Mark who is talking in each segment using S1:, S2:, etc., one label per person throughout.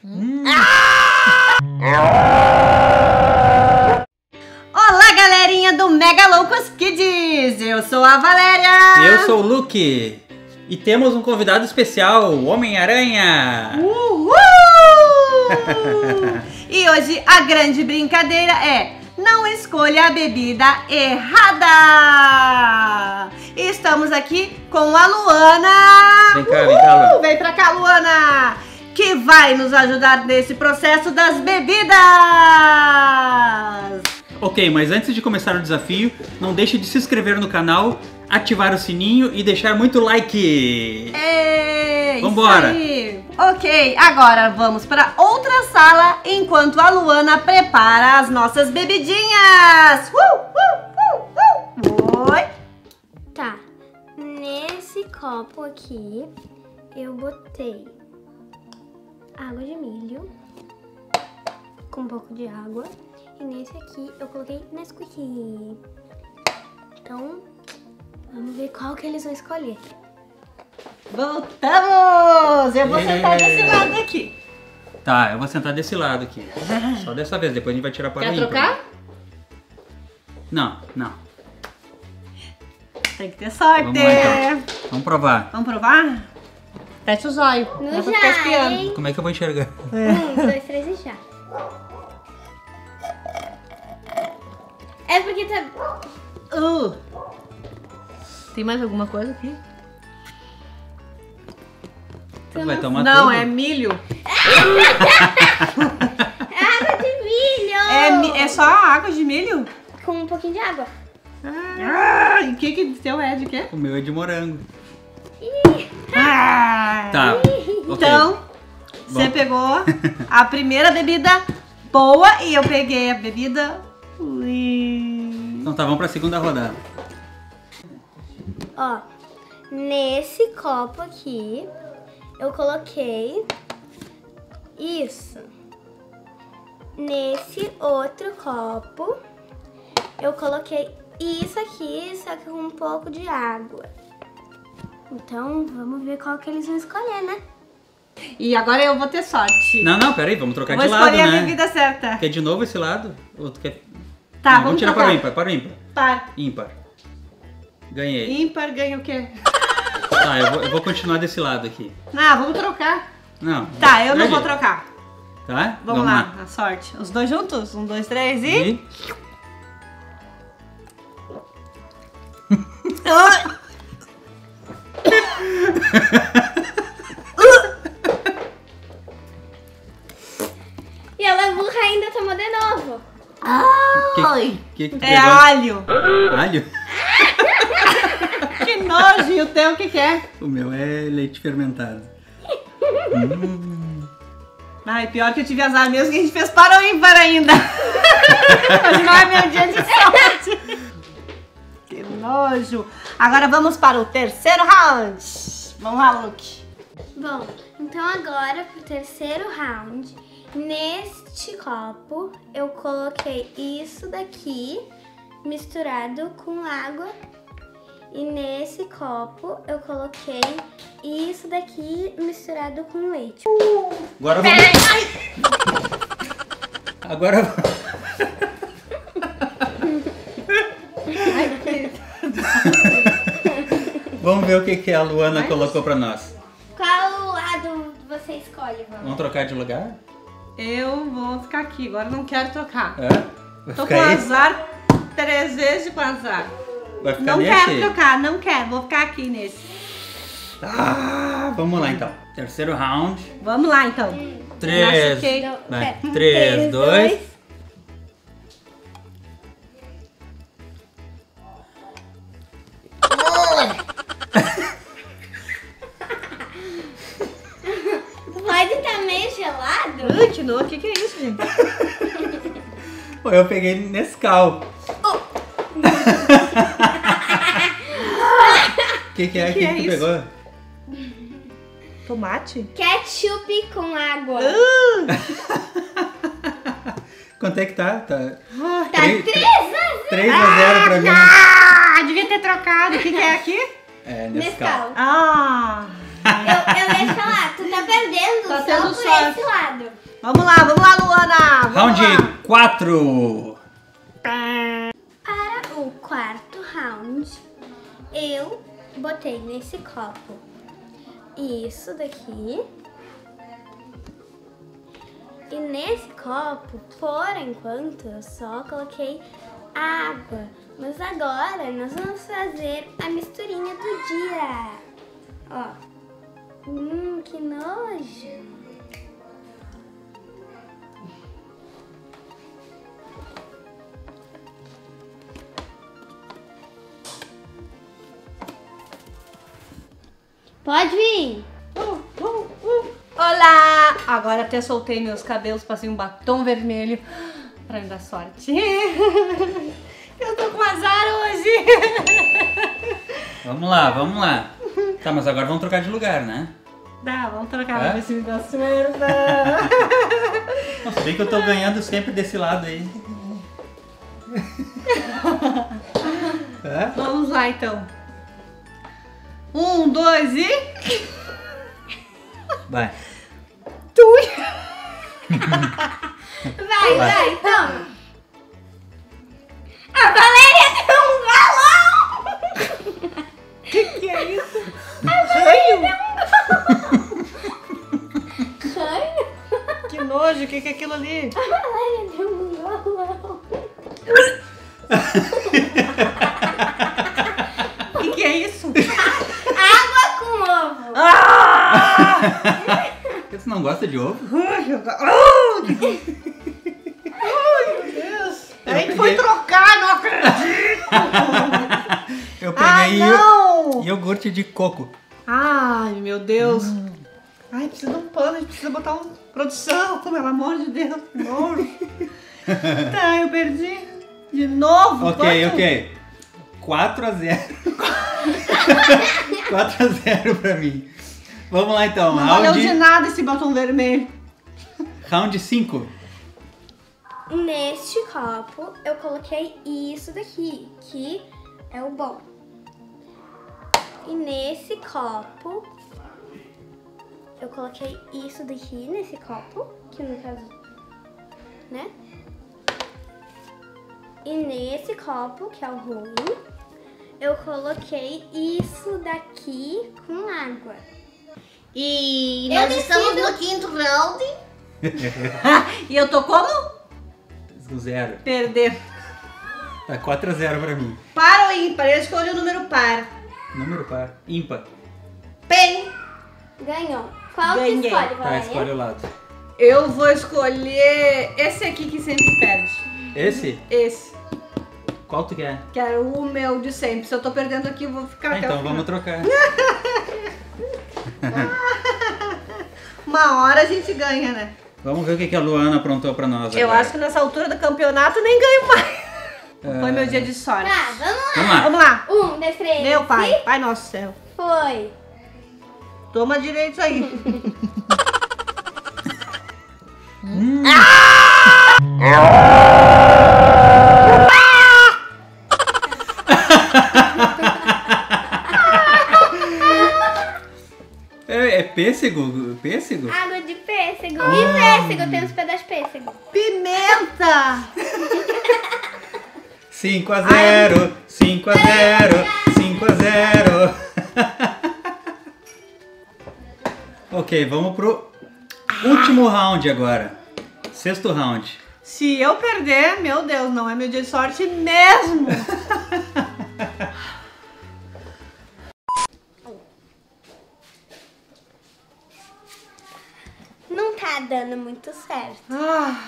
S1: Olá, galerinha do Mega Loucos Kids! Eu sou a Valéria!
S2: Eu sou o Luke! E temos um convidado especial, o Homem-Aranha!
S1: Uhul! E hoje a grande brincadeira é: não escolha a bebida errada! E estamos aqui com a Luana!
S2: Vem cá, vem cá, Luana.
S1: Vem pra cá, Luana! Que vai nos ajudar nesse processo das bebidas!
S2: Ok, mas antes de começar o desafio, não deixe de se inscrever no canal, ativar o sininho e deixar muito like!
S1: Vambora! Isso aí. Ok, agora vamos para outra sala enquanto a Luana prepara as nossas bebidinhas! Oi!
S3: Tá, nesse copo aqui eu botei água de milho com um pouco de água. E nesse aqui eu coloquei Nesquik. Então, vamos ver qual que eles vão escolher.
S1: Voltamos! Eu vou sentar desse lado aqui.
S2: Tá, eu vou sentar desse lado aqui. Só dessa vez, depois a gente vai tirar para o
S1: Quer
S2: ímpar.
S1: trocar?
S2: Não, não.
S1: Tem que ter sorte.
S2: Vamos lá, então. Vamos provar.
S1: Vamos provar? Fecha os olhos.
S3: No
S1: Eu vou ficar
S3: já,
S1: espiando.
S3: hein?
S2: Como é que eu vou enxergar?
S3: 1, 2, 3 e já. É porque tá...
S1: Tem mais alguma coisa aqui?
S2: Vai tomar
S1: Não,
S2: tudo?
S1: é milho.
S3: Água de milho!
S1: É só água de milho?
S3: Com um pouquinho de água.
S1: E o que seu é de quê?
S2: O meu é de morango.
S1: Ah.
S2: Tá,
S1: Então, você
S2: Bom.
S1: pegou a primeira bebida boa e eu peguei a bebida ruim.
S2: Então tá, vamos pra segunda rodada.
S3: Ó, nesse copo aqui, eu coloquei isso. Nesse outro copo, eu coloquei isso aqui, só que com um pouco de água. Então, vamos ver qual que eles vão escolher, né?
S1: E agora eu vou ter sorte.
S2: Não, peraí, vamos trocar
S1: Vou
S2: de lado,
S1: escolher a
S2: né?
S1: bebida certa.
S2: Quer de novo esse lado? Ou tu quer...
S1: Tá,
S2: Não, vamos tirar
S1: trocar.
S2: para o ímpar,
S1: Par.
S2: Ímpar. Ganhei.
S1: Ímpar ganha o quê?
S2: Tá, eu vou continuar desse lado aqui.
S1: Ah, vamos trocar.
S2: Não.
S1: Tá, eu não vou
S2: Peraí.
S1: trocar.
S2: Tá?
S1: Vamos lá, a sorte. Os dois juntos? 1, 2, 3 e...
S3: E ela burra ainda tomou de novo.
S1: Ai!
S2: Que tu
S1: É
S2: pegou?
S1: alho.
S2: Alho?
S1: Que nojo. E o teu o que que é?
S2: O meu é leite fermentado.
S1: Ai, pior que eu tive azar mesmo que a gente fez para o ímpar ainda. Hoje não é meu dia de sorte. Que nojo. Agora vamos para o terceiro round. Vamos lá, Luke.
S3: Bom, então agora pro terceiro round, neste copo eu coloquei isso daqui misturado com água. E nesse copo eu coloquei isso daqui misturado com leite.
S2: Agora vamos... Agora... Vamos ver o que a Luana colocou pra nós.
S3: Qual lado você escolhe, vamos?
S2: Vamos trocar de lugar?
S1: Eu vou ficar aqui, agora não quero trocar.
S2: É? Vai
S1: Tô com
S2: ficar aí?
S1: azar 3 vezes com azar.
S2: Vai ficar
S1: Não
S2: nesse?
S1: quero trocar, não quero. Vou ficar aqui nesse.
S2: Ah, vamos lá então. Terceiro round.
S1: Vamos lá, então.
S2: 3.
S1: Machuquei.
S2: Vai. 3, 2.
S3: Pode estar meio gelado?
S1: Ai, que nojo. O que é isso, gente?
S2: Eu peguei Nescau. O que é? O que
S1: é
S2: tu
S1: isso?
S2: pegou?
S1: Tomate?
S3: Ketchup com água.
S2: Quanto é que tá? Tá
S3: Tá 3
S2: 3-0 pra mim.
S1: Ah, devia ter trocado. O que é aqui?
S2: É,
S3: Nescau.
S2: Nescau.
S1: Ah.
S3: Eu ia falar, tu tá perdendo
S1: Tá
S3: só
S1: tendo
S3: por
S1: sorte.
S3: esse lado.
S1: Vamos lá, Luana. Vamos
S2: Round
S1: lá.
S2: 4.
S3: Para o quarto round, eu botei nesse copo isso daqui. E nesse copo, por enquanto, eu só coloquei água. Mas agora nós vamos fazer a misturinha do dia. Ó. Que nojo. Pode vir.
S1: Olá! Agora até soltei meus cabelos, passei um batom vermelho pra me dar sorte. Eu tô com azar hoje.
S2: Vamos lá. Tá, mas agora vamos trocar de lugar, né?
S1: Dá, vamos trocar,
S2: É?
S1: pra ver se me dá certa.
S2: Nossa, bem que eu tô ganhando sempre desse lado aí. É?
S1: Vamos lá então. 1, 2 e...
S2: Vai.
S1: Tui!
S3: Vai, toma. A Valéria tem um galão!
S1: Que é isso?
S3: Ranho?
S1: Que nojo, o que é aquilo ali?
S3: A Valéria tem um galão.
S1: O que é isso?
S3: Água com ovo.
S2: Você não gosta de ovo?
S1: Ai, meu Deus! A gente foi
S2: peguei-
S1: trocar, não acredito!
S2: Eu peguei
S1: não!
S2: iogurte de coco.
S1: Ai, meu Deus! Ai, precisa de um pano, a gente precisa botar uma produção, pelo amor de Deus, que nojo. Tá, eu perdi. De novo?
S2: Ok,
S1: quanto?
S2: ok. 4-0. 4-0 pra mim. Vamos lá então.
S1: Não valeu de
S2: Round
S1: nada esse batom vermelho.
S2: 5.
S3: Neste copo, eu coloquei isso daqui, que é o bom. E nesse copo, eu coloquei isso daqui nesse copo, que no caso, né? E nesse copo, que é o ruim, eu coloquei isso daqui com água.
S4: E
S3: Eu
S4: nós estamos
S3: decido.
S4: no quinto round.
S1: E eu tô como?
S2: 0.
S1: Perder.
S2: Tá 4-0 pra mim.
S1: Par ou ímpar? Eu escolhi o número par.
S2: Número par. Ímpar.
S1: Bem,
S3: Ganhou. Qual
S1: Ganhei.
S3: que escolhe,
S2: Tá,
S3: Valéria?
S2: escolhe o lado.
S1: eu vou escolher esse aqui que sempre perde.
S2: Esse?
S1: Esse.
S2: Qual tu quer?
S1: Que era o meu de sempre. Se eu tô perdendo aqui, eu vou ficar até
S2: Então
S1: o final.
S2: vamos trocar.
S1: Uma hora a gente ganha, né?
S2: Vamos ver o que a Luana aprontou pra nós
S1: Eu
S2: agora.
S1: acho que nessa altura do campeonato nem ganho mais. Foi meu dia de sorte.
S3: Tá, vamos lá.
S2: Vamos lá.
S1: Vamos lá.
S3: 1, 2, 3.
S1: Meu pai. Pai nosso céu.
S3: Foi.
S1: Toma direito aí.
S2: É pêssego? Pêssego?
S3: Água de pêssego. E pêssego, tem uns pedaços de pêssego.
S1: Pimenta!
S2: 5-0. 5-0. 5-0. Ok, vamos pro último round agora. 6º round.
S1: Se eu perder, meu Deus, não é meu dia de sorte mesmo.
S3: Não tá dando muito certo.
S1: Ah,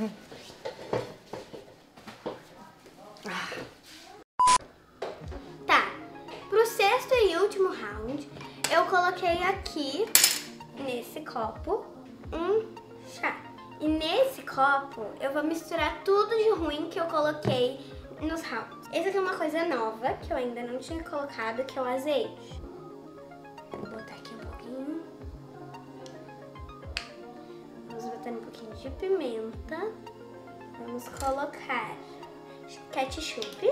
S3: Tá. Pro sexto e último round, eu coloquei aqui, nesse copo, um chá. E nesse copo, eu vou misturar tudo de ruim que eu coloquei nos rounds. Essa aqui é uma coisa nova, que eu ainda não tinha colocado, que é o azeite. Vou botar aqui um pouquinho. Vamos botar um pouquinho de pimenta. Vamos colocar ketchup.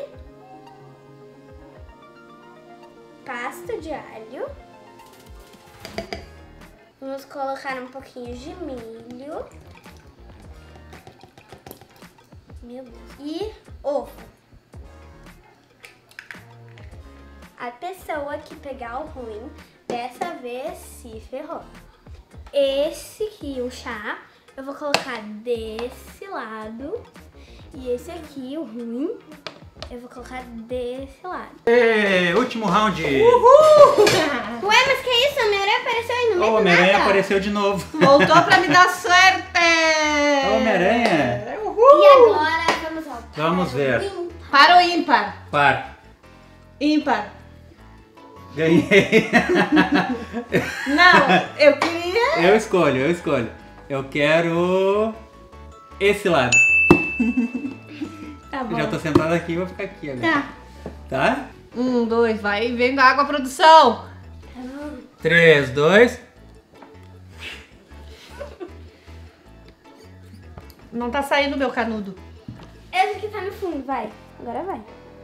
S3: Pasta de alho. Vamos colocar um pouquinho de milho. Meu Deus. E ovo. A pessoa que pegar o ruim, dessa vez se ferrou. Esse aqui, o chá, eu vou colocar desse lado. E esse aqui, o ruim, eu vou colocar desse lado.
S2: Último round.
S1: Uhul!
S3: Ué, mas que isso? A Homem-Aranha apareceu aí no meio
S2: O
S3: do
S2: Homem-Aranha
S3: nada.
S2: apareceu de novo.
S1: Voltou pra me dar sorte!
S2: O Homem-Aranha.
S1: Uhul!
S3: E agora, vamos ao
S2: Vamos ver.
S3: ímpar.
S1: Para o ímpar?
S2: Par.
S1: Ímpar.
S2: Ganhei.
S1: Não, eu queria...
S2: Eu escolho. Eu quero esse lado.
S1: Tá
S2: Eu
S1: bom.
S2: já tô sentado aqui e vou ficar aqui agora.
S1: Tá.
S2: Tá?
S1: 1, 2, vai vendo a água, produção.
S2: 3, 2.
S1: Não tá saindo meu canudo.
S3: Esse aqui tá no fundo, vai. Agora vai.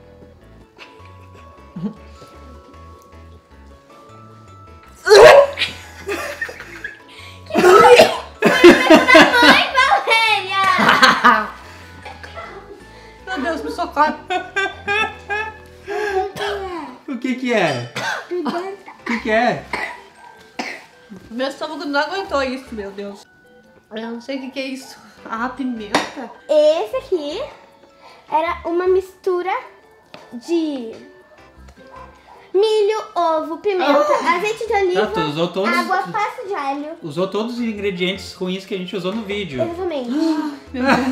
S3: Mãe, Valéria!
S1: Meu Deus, me socorre.
S2: O que é? O que é?
S1: Meu estômago não aguentou isso, meu Deus. Eu não sei o que é isso. Ah, pimenta?
S3: Esse aqui era uma mistura de milho, ovo, pimenta, azeite de oliva,
S2: Tá, tu usou todos?
S3: água, pasta de alho.
S2: Usou todos os ingredientes ruins que a gente usou no vídeo.
S3: Exatamente.
S1: Meu Deus.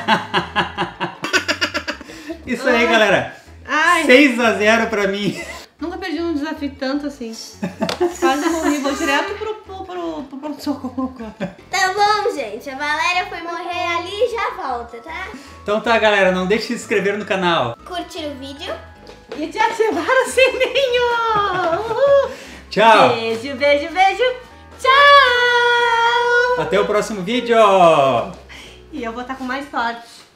S2: Isso aí, galera.
S1: Ai,
S2: 6-0 pra mim.
S1: nunca perdi um desafio tanto assim. Quase morri, vou direto pro pronto-socorro.
S3: Tá bom, gente. A Valéria foi morrer ali e já volta, tá?
S2: Então tá, galera. Não deixe de se inscrever no canal.
S3: Curtir o vídeo.
S1: E te ativar o sininho. Uhul.
S2: Tchau.
S1: Beijo, beijo, beijo. Tchau.
S2: Até o próximo vídeo.
S1: E eu vou estar com mais sorte.